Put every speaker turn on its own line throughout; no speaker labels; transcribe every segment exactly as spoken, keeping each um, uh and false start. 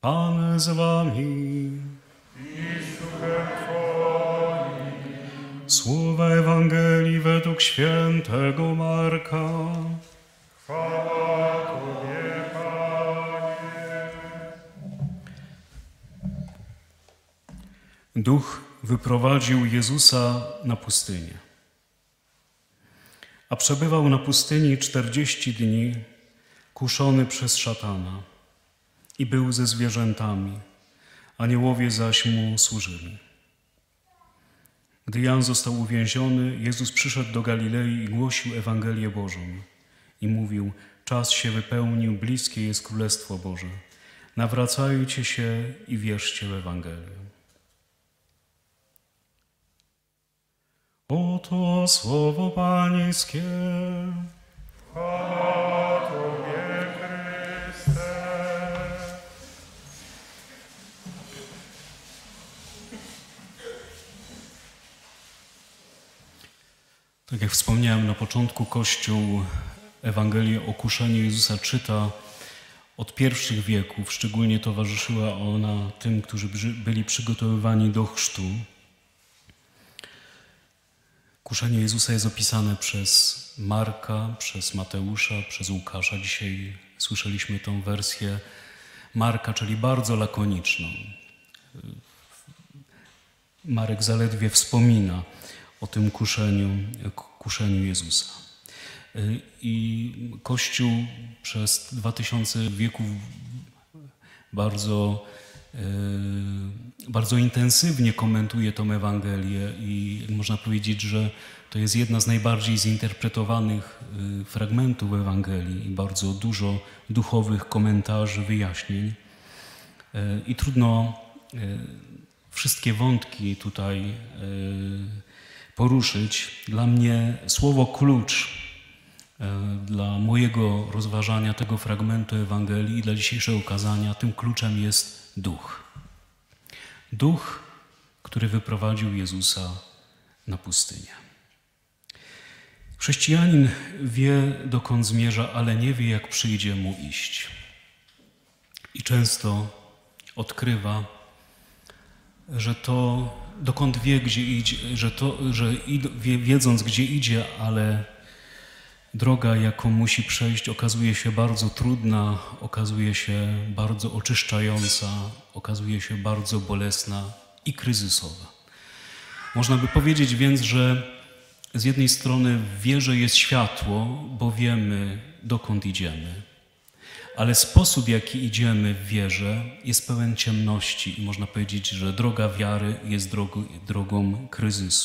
Pan z wami.
I z duchem Twoim.
Słowa Ewangelii według świętego Marka.
Chwała Tobie, Panie.
Duch wyprowadził Jezusa na pustynię. A przebywał na pustyni czterdzieści dni, kuszony przez szatana. I był ze zwierzętami, aniołowie zaś mu służyli. Gdy Jan został uwięziony, Jezus przyszedł do Galilei i głosił Ewangelię Bożą. I mówił: czas się wypełnił, bliskie jest Królestwo Boże. Nawracajcie się i wierzcie w Ewangelię. Oto słowo Pańskie.
Chwała Tobie, Chryste.
Tak jak wspomniałem na początku, Kościół Ewangelię o kuszeniu Jezusa czyta od pierwszych wieków. Szczególnie towarzyszyła ona tym, którzy byli przygotowywani do chrztu. Kuszenie Jezusa jest opisane przez Marka, przez Mateusza, przez Łukasza. Dzisiaj słyszeliśmy tą wersję Marka, czyli bardzo lakoniczną. Marek zaledwie wspomina o tym kuszeniu, kuszeniu Jezusa. I Kościół przez dwa tysiące wieków bardzo, bardzo intensywnie komentuje tą Ewangelię i można powiedzieć, że to jest jedna z najbardziej zinterpretowanych fragmentów Ewangelii i bardzo dużo duchowych komentarzy, wyjaśnień. I trudno wszystkie wątki tutaj poruszyć. Dla mnie słowo klucz dla mojego rozważania tego fragmentu Ewangelii i dla dzisiejszego kazania, tym kluczem jest Duch. Duch, który wyprowadził Jezusa na pustynię. Chrześcijanin wie, dokąd zmierza, ale nie wie, jak przyjdzie mu iść. I często odkrywa, że to, dokąd wie, gdzie idzie, że to, że wiedząc, gdzie idzie, ale droga, jaką musi przejść, okazuje się bardzo trudna, okazuje się bardzo oczyszczająca, okazuje się bardzo bolesna i kryzysowa. Można by powiedzieć więc, że z jednej strony w wierze jest światło, bo wiemy, dokąd idziemy. Ale sposób, w jaki idziemy w wierze, jest pełen ciemności i można powiedzieć, że droga wiary jest drogą, drogą kryzysu.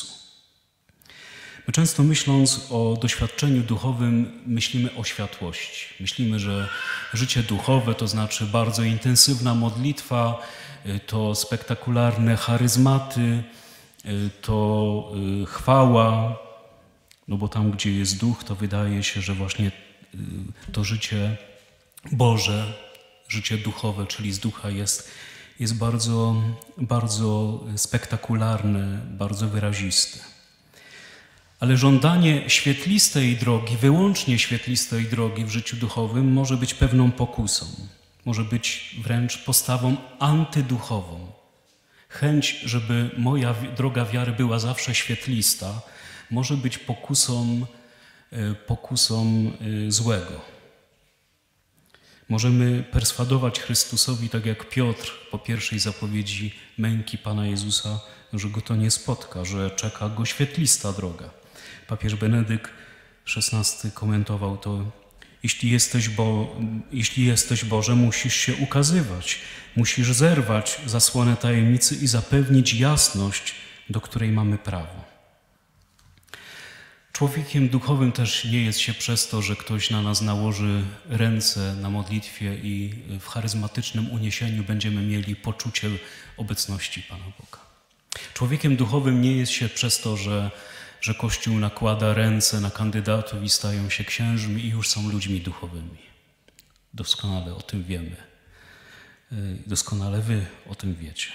My często myśląc o doświadczeniu duchowym, myślimy o światłości. Myślimy, że życie duchowe to znaczy bardzo intensywna modlitwa, to spektakularne charyzmaty, to chwała, no bo tam, gdzie jest duch, to wydaje się, że właśnie to życie Boże, życie duchowe, czyli z ducha jest, jest bardzo, bardzo spektakularne, bardzo wyraziste. Ale żądanie świetlistej drogi, wyłącznie świetlistej drogi w życiu duchowym może być pewną pokusą. Może być wręcz postawą antyduchową. Chęć, żeby moja droga wiary była zawsze świetlista, może być pokusą, pokusą złego. Możemy perswadować Chrystusowi, tak jak Piotr po pierwszej zapowiedzi męki Pana Jezusa, że go to nie spotka, że czeka go świetlista droga. Papież Benedykt szesnasty komentował to: jeśli jesteś, Bo, jeśli jesteś Boże, musisz się ukazywać, musisz zerwać zasłonę tajemnicy i zapewnić jasność, do której mamy prawo. Człowiekiem duchowym też nie jest się przez to, że ktoś na nas nałoży ręce na modlitwie i w charyzmatycznym uniesieniu będziemy mieli poczucie obecności Pana Boga. Człowiekiem duchowym nie jest się przez to, że, że Kościół nakłada ręce na kandydatów i stają się księżmi i już są ludźmi duchowymi. Doskonale o tym wiemy. Doskonale wy o tym wiecie.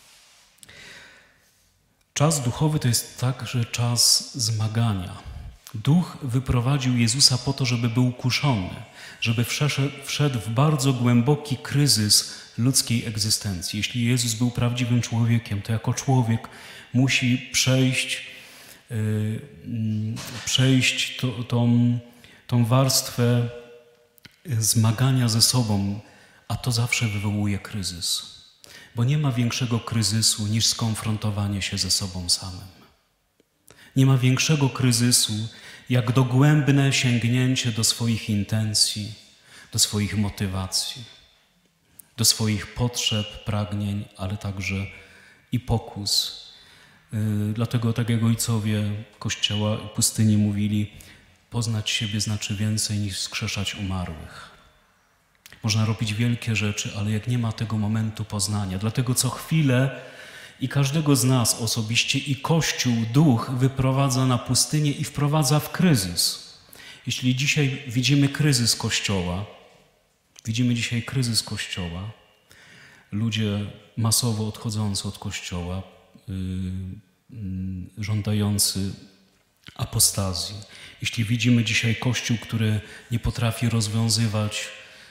Czas duchowy to jest także czas zmagania. Duch wyprowadził Jezusa po to, żeby był kuszony, żeby wszedł, wszedł w bardzo głęboki kryzys ludzkiej egzystencji. Jeśli Jezus był prawdziwym człowiekiem, to jako człowiek musi przejść, yy, przejść to, tą, tą warstwę zmagania ze sobą, a to zawsze wywołuje kryzys. Bo nie ma większego kryzysu niż skonfrontowanie się ze sobą samym. Nie ma większego kryzysu jak dogłębne sięgnięcie do swoich intencji, do swoich motywacji, do swoich potrzeb, pragnień, ale także i pokus. Yy, dlatego tak jak ojcowie Kościoła i pustyni mówili, poznać siebie znaczy więcej niż wskrzeszać umarłych. Można robić wielkie rzeczy, ale jak nie ma tego momentu poznania, dlatego co chwilę i każdego z nas osobiście i Kościół, Duch wyprowadza na pustynię i wprowadza w kryzys. Jeśli dzisiaj widzimy kryzys Kościoła, widzimy dzisiaj kryzys Kościoła, ludzie masowo odchodzący od Kościoła, yy, yy, żądający apostazji. Jeśli widzimy dzisiaj Kościół, który nie potrafi rozwiązywać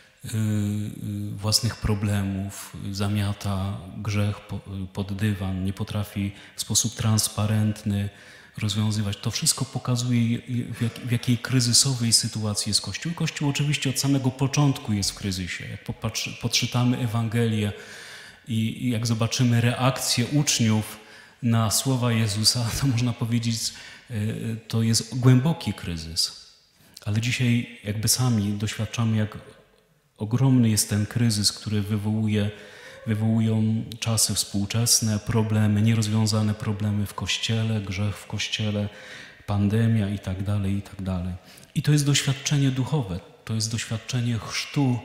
własnych problemów, zamiata grzech pod dywan, nie potrafi w sposób transparentny rozwiązywać. To wszystko pokazuje, w, jak, w jakiej kryzysowej sytuacji jest Kościół. Kościół oczywiście od samego początku jest w kryzysie. Jak popatrzy, podczytamy Ewangelię i, i jak zobaczymy reakcję uczniów na słowa Jezusa, to można powiedzieć, to jest głęboki kryzys. Ale dzisiaj jakby sami doświadczamy, jak ogromny jest ten kryzys, który wywołuje, wywołują czasy współczesne, problemy, nierozwiązane problemy w Kościele, grzech w Kościele, pandemia i tak dalej, i tak dalej. I to jest doświadczenie duchowe, to jest doświadczenie chrztu,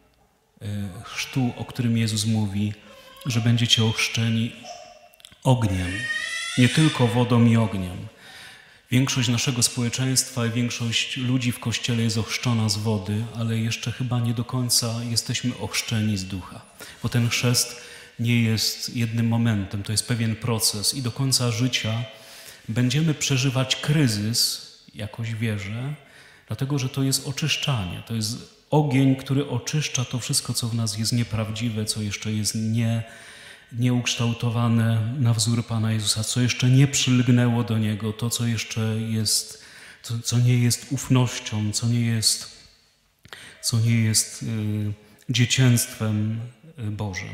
chrztu, o którym Jezus mówi, że będziecie ochrzczeni ogniem, nie tylko wodą i ogniem. Większość naszego społeczeństwa i większość ludzi w Kościele jest ochrzczona z wody, ale jeszcze chyba nie do końca jesteśmy ochrzczeni z Ducha. Bo ten chrzest nie jest jednym momentem, to jest pewien proces i do końca życia będziemy przeżywać kryzys, jakoś wierzę, dlatego że to jest oczyszczanie, to jest ogień, który oczyszcza to wszystko, co w nas jest nieprawdziwe, co jeszcze jest nie nieukształtowane na wzór Pana Jezusa, co jeszcze nie przylgnęło do Niego, to, co jeszcze jest, co, co nie jest ufnością, co nie jest, co nie jest y, dziecięctwem Bożym.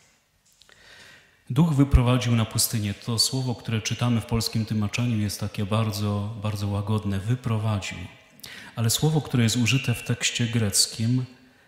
Duch wyprowadził na pustynię. To słowo, które czytamy w polskim tłumaczeniu, jest takie bardzo, bardzo łagodne. Wyprowadził. Ale słowo, które jest użyte w tekście greckim,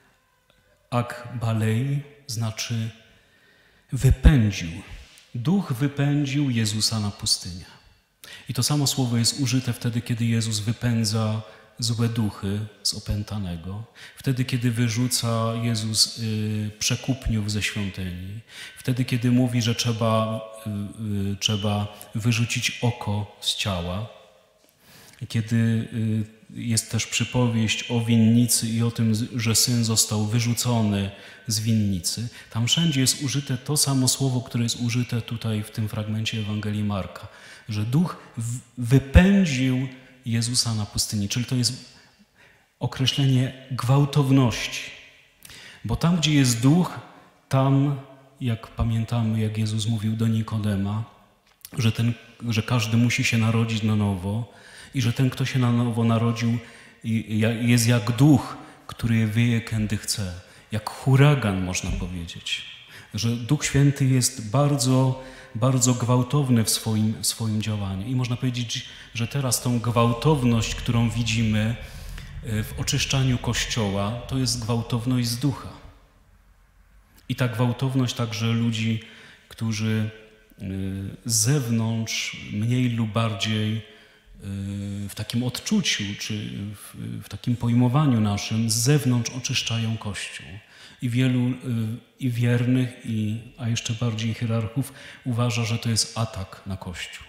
akbalei, znaczy wypędził. Duch wypędził Jezusa na pustynię. I to samo słowo jest użyte wtedy, kiedy Jezus wypędza złe duchy z opętanego. Wtedy, kiedy wyrzuca Jezus y, przekupniów ze świątyni. Wtedy, kiedy mówi, że trzeba, y, y, trzeba wyrzucić oko z ciała. Kiedy y, jest też przypowieść o winnicy i o tym, że syn został wyrzucony z winnicy. Tam wszędzie jest użyte to samo słowo, które jest użyte tutaj w tym fragmencie Ewangelii Marka, że Duch wypędził Jezusa na pustyni, czyli to jest określenie gwałtowności. Bo tam, gdzie jest Duch, tam, jak pamiętamy, jak Jezus mówił do Nikodema, że, ten, że każdy musi się narodzić na nowo i że ten, kto się na nowo narodził, jest jak duch, który wieje, kiedy chce. Jak huragan, można powiedzieć. Że Duch Święty jest bardzo, bardzo gwałtowny w swoim, w swoim działaniu. I można powiedzieć, że teraz tą gwałtowność, którą widzimy w oczyszczaniu Kościoła, to jest gwałtowność z Ducha. I ta gwałtowność także ludzi, którzy z zewnątrz mniej lub bardziej w takim odczuciu, czy w, w takim pojmowaniu naszym z zewnątrz oczyszczają Kościół. I wielu i wiernych, i, a jeszcze bardziej hierarchów uważa, że to jest atak na Kościół.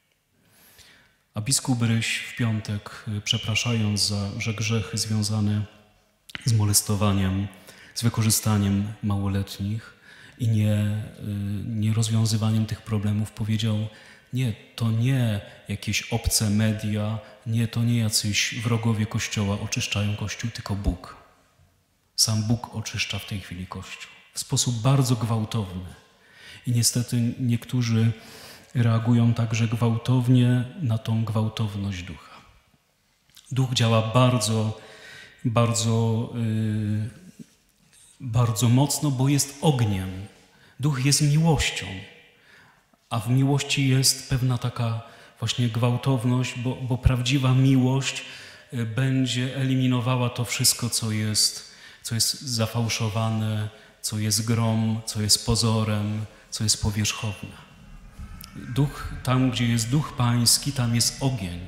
A biskup Ryś w piątek, przepraszając za że grzechy związane z molestowaniem, z wykorzystaniem małoletnich i nie, nie rozwiązywaniem tych problemów, powiedział Nie, to nie jakieś obce media, nie, to nie jacyś wrogowie Kościoła oczyszczają Kościół, tylko Bóg. Sam Bóg oczyszcza w tej chwili Kościół w sposób bardzo gwałtowny. I niestety niektórzy reagują także gwałtownie na tą gwałtowność ducha. Duch działa bardzo, bardzo, yy, bardzo mocno, bo jest ogniem. Duch jest miłością, a w miłości jest pewna taka właśnie gwałtowność, bo, bo prawdziwa miłość będzie eliminowała to wszystko, co jest, co jest zafałszowane, co jest grom, co jest pozorem, co jest powierzchowne. Duch, tam gdzie jest Duch Pański, tam jest ogień,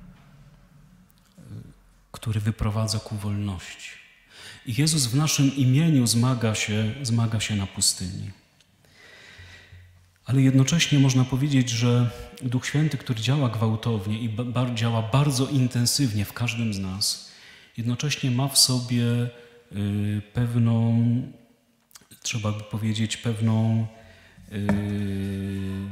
który wyprowadza ku wolności. I Jezus w naszym imieniu zmaga się, zmaga się na pustyni. Ale jednocześnie można powiedzieć, że Duch Święty, który działa gwałtownie i ba- działa bardzo intensywnie w każdym z nas, jednocześnie ma w sobie y, pewną, trzeba by powiedzieć, pewną y,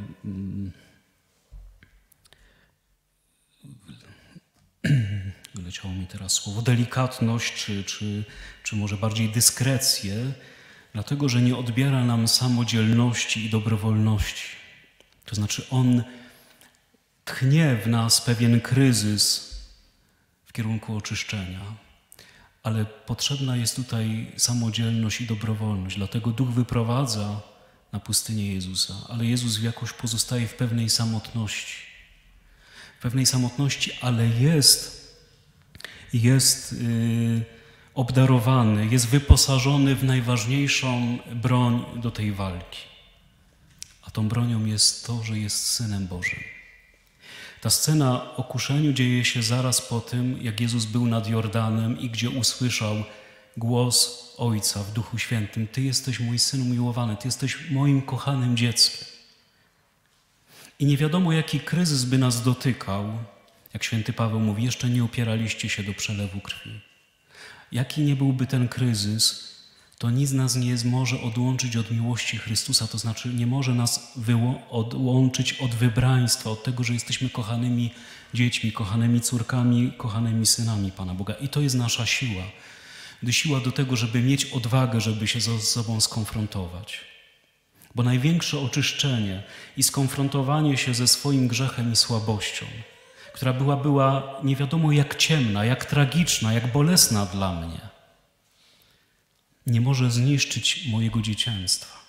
wyleciało mi teraz słowo, delikatność, czy, czy, czy może bardziej dyskrecję, dlatego że nie odbiera nam samodzielności i dobrowolności. To znaczy On tchnie w nas pewien kryzys w kierunku oczyszczenia, ale potrzebna jest tutaj samodzielność i dobrowolność. Dlatego Duch wyprowadza na pustynię Jezusa, ale Jezus jakoś pozostaje w pewnej samotności. W pewnej samotności, ale jest, jest yy, obdarowany, jest wyposażony w najważniejszą broń do tej walki. A tą bronią jest to, że jest Synem Bożym. Ta scena o kuszeniu dzieje się zaraz po tym, jak Jezus był nad Jordanem i gdzie usłyszał głos Ojca w Duchu Świętym. Ty jesteś mój Syn umiłowany, Ty jesteś moim kochanym dzieckiem. I nie wiadomo, jaki kryzys by nas dotykał, jak święty Paweł mówi, jeszcze nie opieraliście się do przelewu krwi. Jaki nie byłby ten kryzys, to nic nas nie może odłączyć od miłości Chrystusa, to znaczy nie może nas wyło- odłączyć od wybraństwa, od tego, że jesteśmy kochanymi dziećmi, kochanymi córkami, kochanymi synami Pana Boga. I to jest nasza siła. Gdy siła do tego, żeby mieć odwagę, żeby się ze sobą skonfrontować. Bo największe oczyszczenie i skonfrontowanie się ze swoim grzechem i słabością, która była, była nie wiadomo jak ciemna, jak tragiczna, jak bolesna dla mnie, nie może zniszczyć mojego dzieciństwa.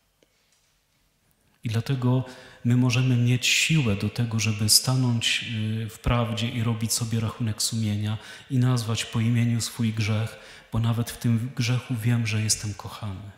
I dlatego my możemy mieć siłę do tego, żeby stanąć w prawdzie i robić sobie rachunek sumienia i nazwać po imieniu swój grzech, bo nawet w tym grzechu wiem, że jestem kochany.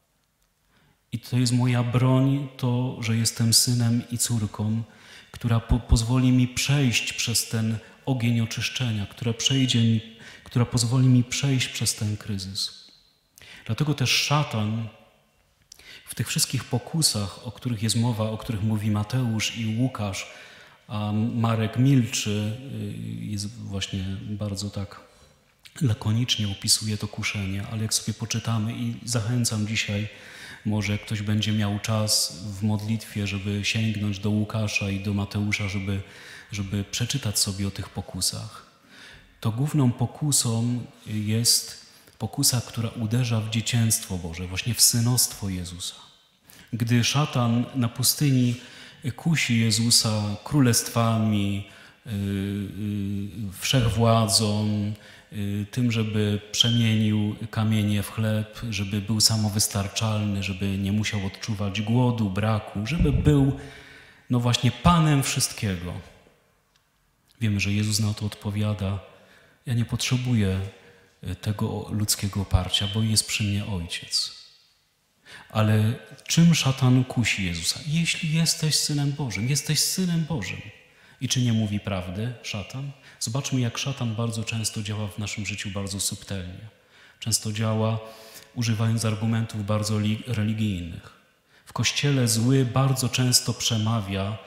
I to jest moja broń, to, że jestem synem i córką, która po, pozwoli mi przejść przez ten ogień oczyszczenia, która, przejdzie mi, która pozwoli mi przejść przez ten kryzys. Dlatego też szatan w tych wszystkich pokusach, o których jest mowa, o których mówi Mateusz i Łukasz, a Marek milczy, jest właśnie bardzo tak lakonicznie opisuje to kuszenie, ale jak sobie poczytamy i zachęcam dzisiaj, może jak ktoś będzie miał czas w modlitwie, żeby sięgnąć do Łukasza i do Mateusza, żeby, żeby przeczytać sobie o tych pokusach. To główną pokusą jest pokusa, która uderza w dzieciństwo Boże, właśnie w synostwo Jezusa. Gdy szatan na pustyni kusi Jezusa królestwami, yy, yy, wszechwładzą, yy, tym, żeby przemienił kamienie w chleb, żeby był samowystarczalny, żeby nie musiał odczuwać głodu, braku, żeby był no właśnie Panem wszystkiego. Wiemy, że Jezus na to odpowiada: ja nie potrzebuję tego ludzkiego oparcia, bo jest przy mnie Ojciec. Ale czym szatan kusi Jezusa? Jeśli jesteś Synem Bożym, jesteś Synem Bożym. I czy nie mówi prawdy szatan? Zobaczmy, jak szatan bardzo często działa w naszym życiu bardzo subtelnie. Często działa używając argumentów bardzo religijnych. W Kościele zły bardzo często przemawia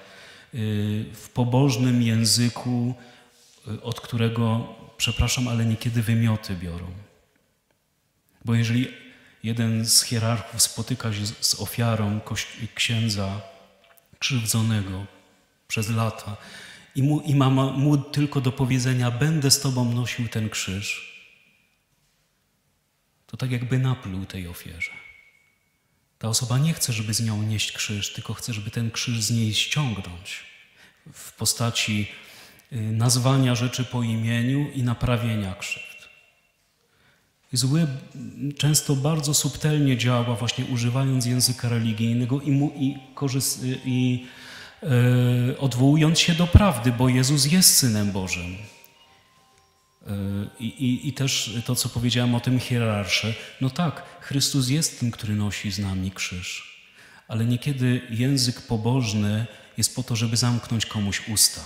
w pobożnym języku, od którego, przepraszam, ale niekiedy wymioty biorą. Bo jeżeli jeden z hierarchów spotyka się z ofiarą księdza krzywdzonego przez lata i, mu, i ma mu tylko do powiedzenia: będę z tobą nosił ten krzyż, to tak jakby napluł tej ofierze. Ta osoba nie chce, żeby z nią nieść krzyż, tylko chce, żeby ten krzyż z niej ściągnąć w postaci nazwania rzeczy po imieniu i naprawienia krzywd. Zły często bardzo subtelnie działa, właśnie używając języka religijnego i, mu, i, korzyst, i e, odwołując się do prawdy, bo Jezus jest Synem Bożym. E, i, I też to, co powiedziałem o tym hierarsze. No tak, Chrystus jest tym, który nosi z nami krzyż, ale niekiedy język pobożny jest po to, żeby zamknąć komuś usta,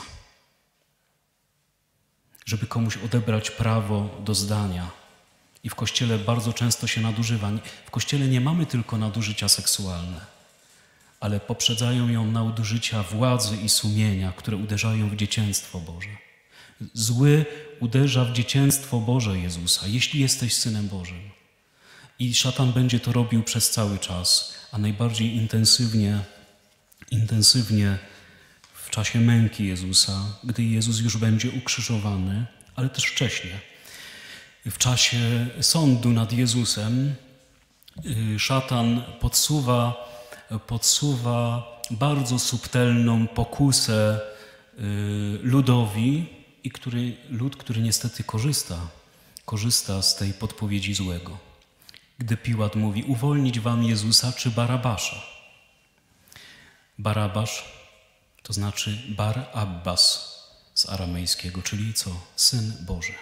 żeby komuś odebrać prawo do zdania. I w Kościele bardzo często się nadużywa. W Kościele nie mamy tylko nadużycia seksualne, ale poprzedzają ją nadużycia władzy i sumienia, które uderzają w dzieciństwo Boże. Zły uderza w dzieciństwo Boże Jezusa, jeśli jesteś Synem Bożym. I szatan będzie to robił przez cały czas, a najbardziej intensywnie, intensywnie w czasie męki Jezusa, gdy Jezus już będzie ukrzyżowany, ale też wcześniej. W czasie sądu nad Jezusem szatan podsuwa, podsuwa bardzo subtelną pokusę ludowi, i który, lud, który niestety korzysta, korzysta z tej podpowiedzi złego. Gdy Piłat mówi: uwolnić wam Jezusa czy Barabasza? Barabasz to znaczy Bar Abbas z aramejskiego, czyli co? Syn Boży.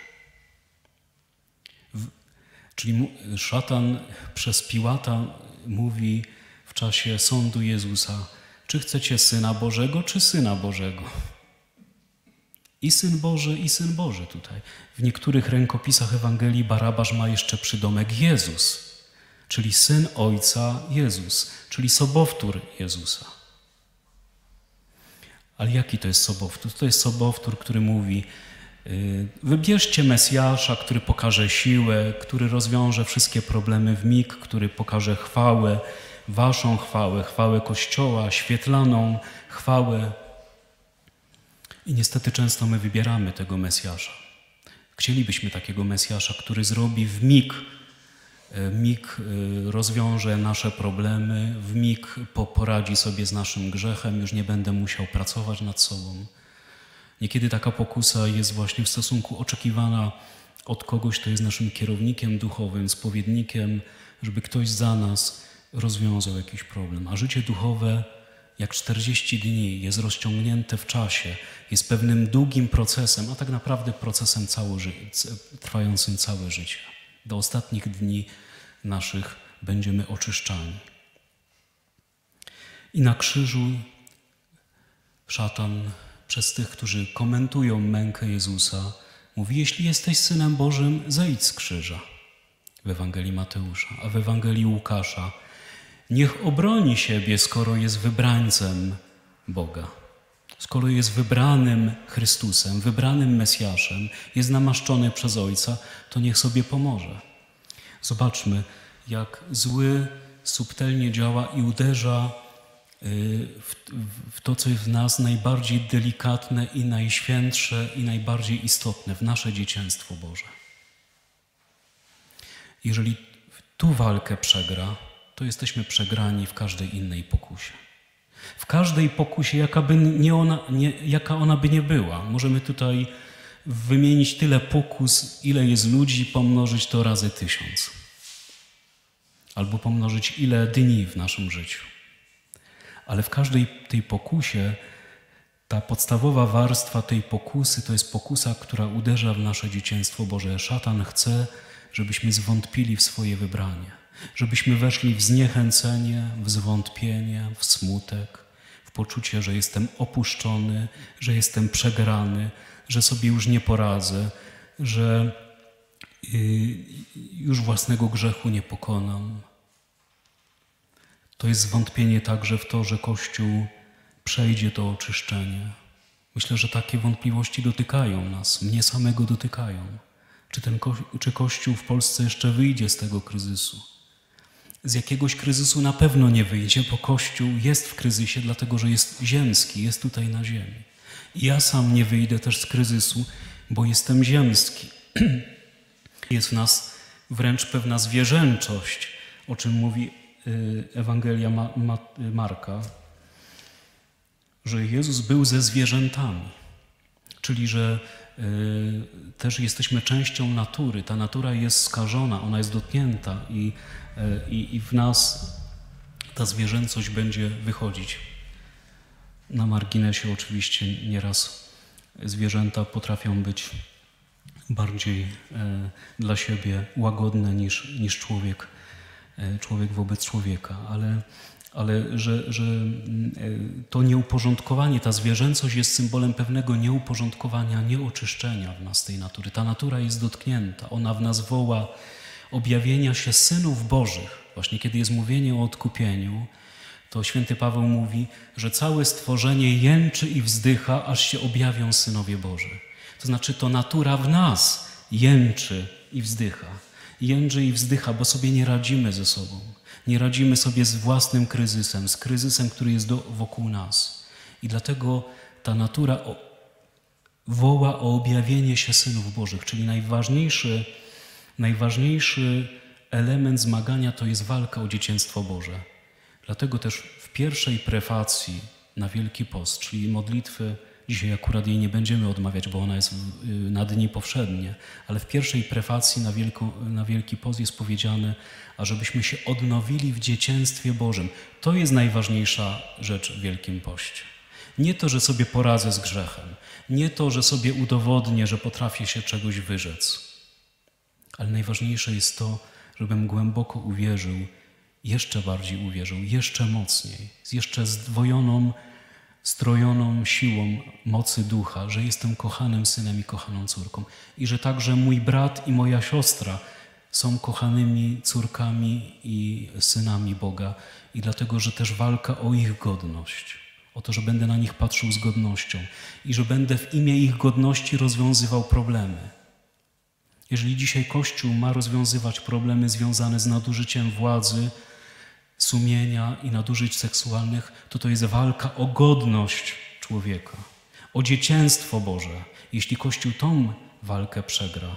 Czyli szatan przez Piłata mówi w czasie sądu Jezusa: czy chcecie Syna Bożego, czy Syna Bożego? I Syn Boży, i Syn Boży tutaj. W niektórych rękopisach Ewangelii Barabasz ma jeszcze przydomek Jezus, czyli Syn Ojca Jezus, czyli sobowtór Jezusa. Ale jaki to jest sobowtór? To jest sobowtór, który mówi: wybierzcie Mesjasza, który pokaże siłę, który rozwiąże wszystkie problemy w mig, który pokaże chwałę, waszą chwałę, chwałę Kościoła, świetlaną chwałę. I niestety często my wybieramy tego Mesjasza. Chcielibyśmy takiego Mesjasza, który zrobi w mig, mig rozwiąże nasze problemy, w mig poradzi sobie z naszym grzechem, już nie będę musiał pracować nad sobą. Niekiedy taka pokusa jest właśnie w stosunku oczekiwana od kogoś, kto jest naszym kierownikiem duchowym, spowiednikiem, żeby ktoś za nas rozwiązał jakiś problem. A życie duchowe, jak czterdzieści dni, jest rozciągnięte w czasie, jest pewnym długim procesem, a tak naprawdę procesem całe, trwającym całe życie. Do ostatnich dni naszych będziemy oczyszczani. I na krzyżu szatan przez tych, którzy komentują mękę Jezusa, mówi: jeśli jesteś Synem Bożym, zejdź z krzyża. W Ewangelii Mateusza, a w Ewangelii Łukasza: niech obroni siebie, skoro jest wybrańcem Boga. Skoro jest wybranym Chrystusem, wybranym Mesjaszem, jest namaszczony przez Ojca, to niech sobie pomoże. Zobaczmy, jak zły subtelnie działa i uderza w, w to, co jest w nas najbardziej delikatne i najświętsze i najbardziej istotne, w nasze dzieciństwo Boże. Jeżeli tu walkę przegra, to jesteśmy przegrani w każdej innej pokusie. W każdej pokusie, jaka, by nie ona, nie, jaka ona by nie była. Możemy tutaj wymienić tyle pokus, ile jest ludzi, pomnożyć to razy tysiąc. Albo pomnożyć ile dni w naszym życiu. Ale w każdej tej pokusie, ta podstawowa warstwa tej pokusy to jest pokusa, która uderza w nasze dzieciństwo Boże. Szatan chce, żebyśmy zwątpili w swoje wybranie. Żebyśmy weszli w zniechęcenie, w zwątpienie, w smutek, w poczucie, że jestem opuszczony, że jestem przegrany, że sobie już nie poradzę, że już własnego grzechu nie pokonam. To jest zwątpienie także w to, że Kościół przejdzie to oczyszczenie. Myślę, że takie wątpliwości dotykają nas, mnie samego dotykają. Czy, ten ko- czy Kościół w Polsce jeszcze wyjdzie z tego kryzysu? Z jakiegoś kryzysu na pewno nie wyjdzie, bo Kościół jest w kryzysie, dlatego że jest ziemski, jest tutaj na ziemi. I ja sam nie wyjdę też z kryzysu, bo jestem ziemski. Jest w nas wręcz pewna zwierzęczość, o czym mówi Ewangelia Ma- Ma- Marka, że Jezus był ze zwierzętami, czyli że y, też jesteśmy częścią natury. Ta natura jest skażona, ona jest dotknięta i, y, i w nas ta zwierzęcość będzie wychodzić. Na marginesie oczywiście nieraz zwierzęta potrafią być bardziej y, dla siebie łagodne niż, niż człowiek, y, człowiek wobec człowieka, ale ale że, że to nieuporządkowanie, ta zwierzęcość jest symbolem pewnego nieuporządkowania, nieoczyszczenia w nas tej natury. Ta natura jest dotknięta, ona w nas woła objawienia się synów Bożych. Właśnie kiedy jest mówienie o odkupieniu, to święty Paweł mówi, że całe stworzenie jęczy i wzdycha, aż się objawią synowie Boży. To znaczy to natura w nas jęczy i wzdycha. Jęczy i wzdycha, bo sobie nie radzimy ze sobą. Nie radzimy sobie z własnym kryzysem, z kryzysem, który jest do, wokół nas. I dlatego ta natura o, woła o objawienie się synów Bożych, czyli najważniejszy, najważniejszy element zmagania to jest walka o dzieciństwo Boże. Dlatego też w pierwszej prefacji na Wielki Post, czyli modlitwy, dzisiaj akurat jej nie będziemy odmawiać, bo ona jest na dni powszednie, ale w pierwszej prefacji na, Wielko, na Wielki Post jest powiedziane, ażebyśmy się odnowili w dzieciństwie Bożym. To jest najważniejsza rzecz w Wielkim Poście. Nie to, że sobie poradzę z grzechem, nie to, że sobie udowodnię, że potrafię się czegoś wyrzec, ale najważniejsze jest to, żebym głęboko uwierzył, jeszcze bardziej uwierzył, jeszcze mocniej, z jeszcze zdwojoną, strojoną siłą mocy ducha, że jestem kochanym synem i kochaną córką i że także mój brat i moja siostra są kochanymi córkami i synami Boga i dlatego, że też walka o ich godność, o to, że będę na nich patrzył z godnością i że będę w imię ich godności rozwiązywał problemy. Jeżeli dzisiaj Kościół ma rozwiązywać problemy związane z nadużyciem władzy, sumienia i nadużyć seksualnych, to to jest walka o godność człowieka, o dzieciństwo Boże. Jeśli Kościół tą walkę przegra,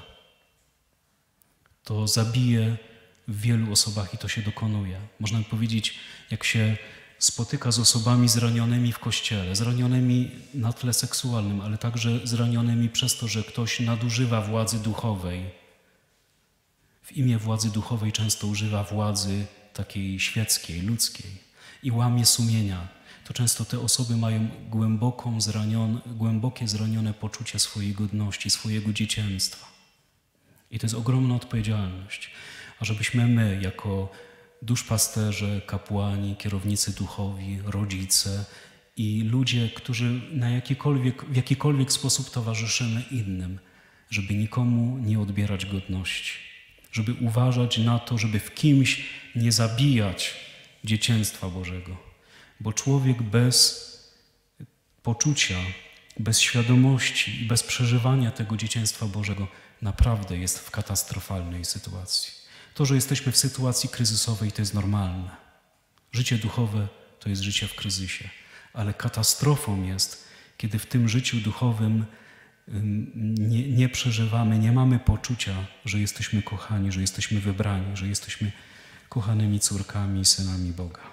to zabije w wielu osobach i to się dokonuje. Można by powiedzieć, jak się spotyka z osobami zranionymi w Kościele, zranionymi na tle seksualnym, ale także zranionymi przez to, że ktoś nadużywa władzy duchowej. W imię władzy duchowej często używa władzy takiej świeckiej, ludzkiej i łamie sumienia. To często te osoby mają głęboką zranione, głębokie zranione poczucie swojej godności, swojego dzieciństwa. I to jest ogromna odpowiedzialność. A żebyśmy my, jako duszpasterze, kapłani, kierownicy duchowi, rodzice i ludzie, którzy na jakikolwiek, w jakikolwiek sposób towarzyszymy innym, żeby nikomu nie odbierać godności, żeby uważać na to, żeby w kimś nie zabijać dzieciństwa Bożego. Bo człowiek bez poczucia, bez świadomości i bez przeżywania tego dzieciństwa Bożego naprawdę jest w katastrofalnej sytuacji. To, że jesteśmy w sytuacji kryzysowej, to jest normalne. Życie duchowe to jest życie w kryzysie. Ale katastrofą jest, kiedy w tym życiu duchowym nie, nie przeżywamy, nie mamy poczucia, że jesteśmy kochani, że jesteśmy wybrani, że jesteśmy kochanymi córkami i synami Boga.